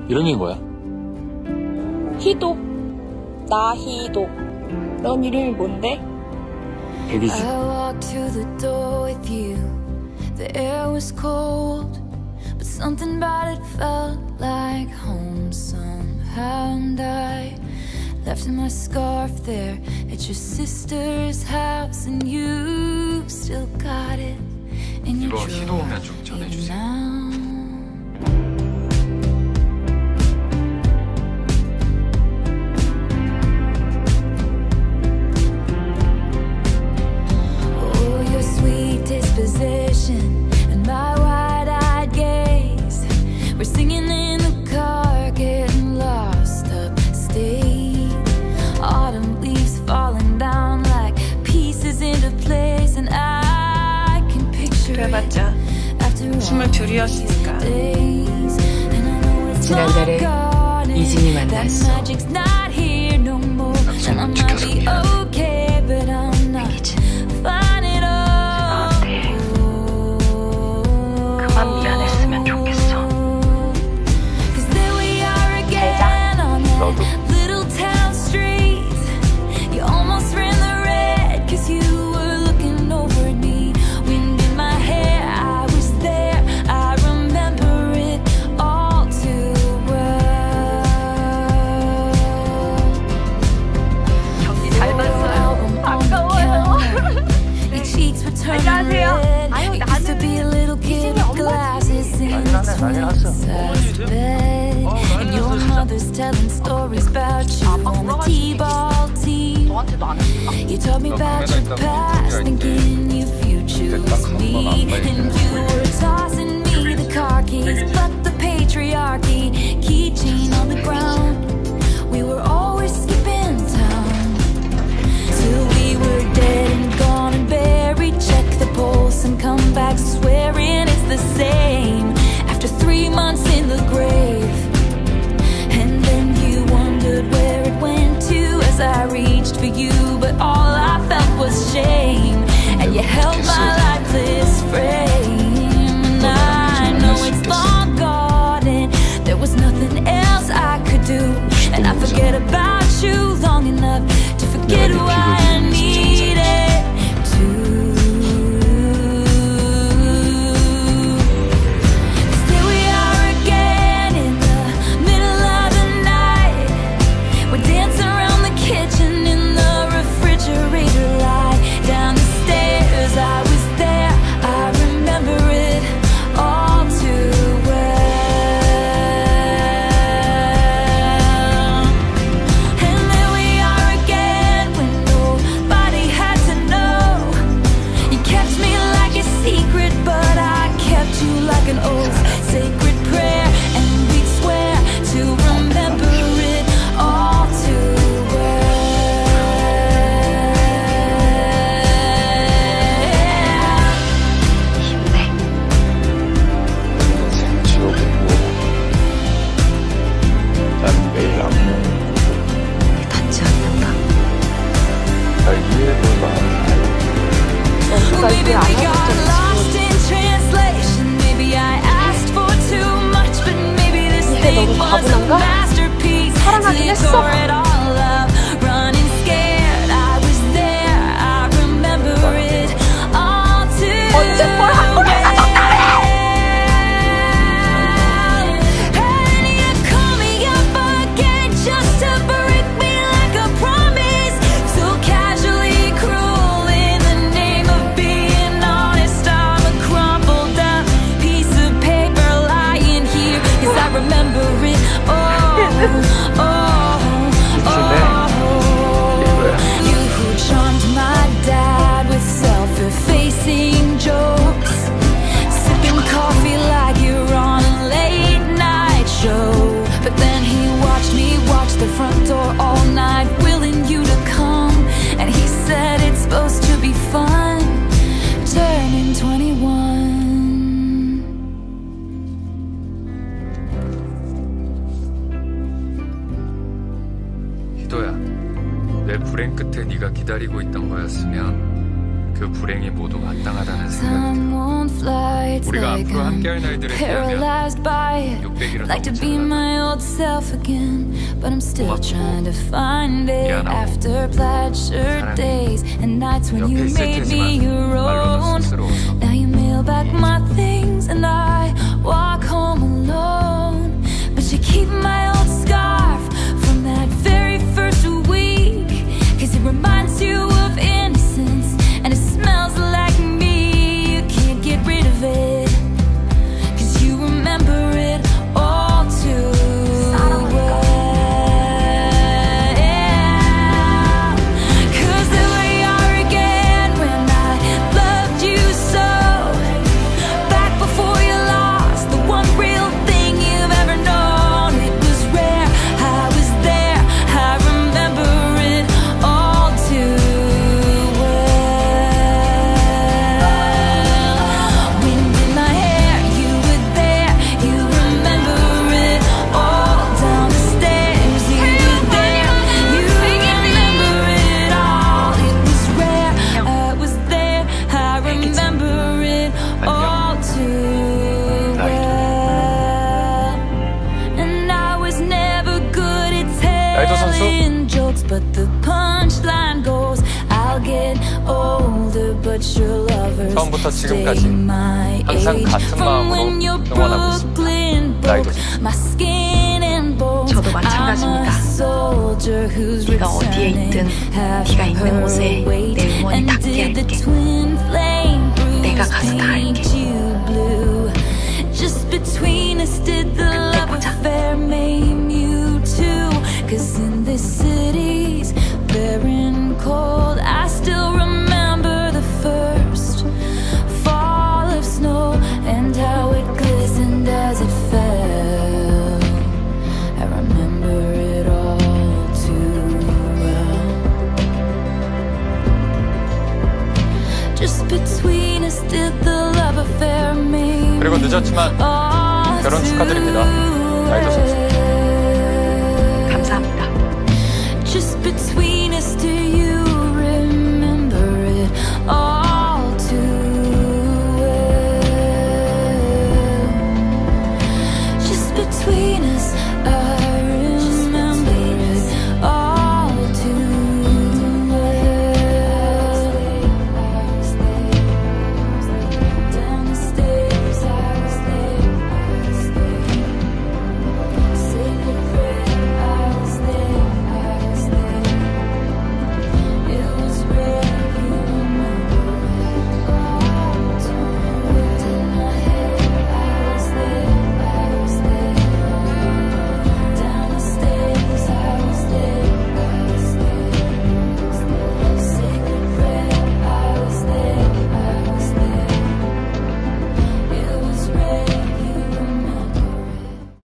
이런 얘기 뭐야? hee-do. 나 hee-do. 넌 이름이 뭔데? 에디지. I walked to the door with you. The air was cold, but something about it felt like home somehow. And I left my scarf there at your sister's house, and you still got it in your 이거 drawer hee-do 오면 좀 전해주세요. now. Disposition and my wide-eyed gaze. We're singing in the car, getting lost upstate. Autumn leaves falling down like pieces into place, and I can picture it 그래봤자 after all 22이었으니까. days. And I know it's 지난달에 not 이진이 that 만났어. magic's not here no more. And I might be okay, but I'm not fine at all. 그만 미안했으면 좋겠어. 잘자. 너도. Little town streets. You almost ran the red 'cause you were looking over at me. Wind in my hair, I was there. I remember it all too well. 경기 잘 봤어요. 아까워요. Your cheeks were turning red. You used to be a little kid with glasses in the twin-size bed. And your mother's telling stories about you on the t-ball team. You told me about your past, thinking if you choose me. And you were tossing me the car keys, but the patriarchy, keychain on the ground. We were always skipping town till we were dead and gone and buried. Check the pulse and come back swearing it's the same after 3 months in the grave. And then you wondered where it went to as I reached for you, but all I felt was shame. And you held my lifeless frame. And I know it's long gone and there was nothing else I could do. And I forget about you long enough to forget who I needed to. 'Cause here we are again in the middle of the night. We're dancing around the kitchen in the refrigerator light. Down the stairs, I was there. I remember it all too well. And there we are again when nobody had to know. You kept me like a secret, but I kept you like an oath. Sacred prayer, and we'd swear to remember it all too 인생 지옥이고 난 매일 악몽. 받지 않는다. 날 이해해볼까? 누가 이게 안 하고 lost in translation. Maybe I asked for too much, but maybe this thing 너무 was a 과분한가? masterpiece. 사랑하긴 했어. Tore it all up, running scared. I was there. I remember it all too 언제 뭘 한 거야? And you call me up again just to break me like a promise. So casually cruel in the name of being honest. I'm a crumpled up piece of paper lying here 'cause I remember it all. You who charmed my dad with self-effacing jokes, sipping coffee like you're on a late night show. But then he watched me watch the front door all night, willing you to come. And he said it's supposed to be fun, turning 21. 희도야, 내 불행 끝에 네가 기다리고 있던 거였으면 그 그 불행이 모두 마땅하다는 생각이 Someone flights 우리가 like 앞으로 I'm 함께할 날들을 paralyzed by it. 600일은 Like to 너무 be 잘나가. my old self again, but I'm still 고맙고, trying to find it. 미안하고, After plaid shirt 사랑해. days and nights when you 옆에 있을 made me 테지만 your 말로는 own. 쑥스러워서 Now you mail back my things and I walk home alone. But you keep my old scarf from that very first week, 'cause it reminds you of innocence and it smells like me. You can't get rid of it, 'cause you remember it all too well. 'Cause there we are again when I loved you so. Back before you lost the one real thing you've ever known. It was rare, I was there, I remember it all too well. Wind in my hair, you were there, you remember it all. Down the stairs, you were there, you remember it all. It was rare, I was there, I remember it all too well. And I was never good at 라이더 선수. telling jokes, but the punchline goes, I'll get older, but your lovers 처음부터 stay 지금까지 my 항상 age. 같은 From 마음으로 when your 응원하고 있습니다. Brooklyn 라이더 broke 선수. my skin and bones. 저도 I'm a 마찬가지입니다. soldier who's 네가 어디에 있든 returning. 네가 입는 옷에 내 응원이 And 닿게 did the 할게. twin flame 내가 bruise 가서 다 할게. paint you blue? Just between us did the love 보자. affair maim you too? 'Cause in this city's barren cold, I still remember the first fall of snow and how it glistened as it fell. I remember it all too well. Just between us did the love affair maim 그리고 늦었지만 all 결혼 축하드립니다. too 라이더 선수.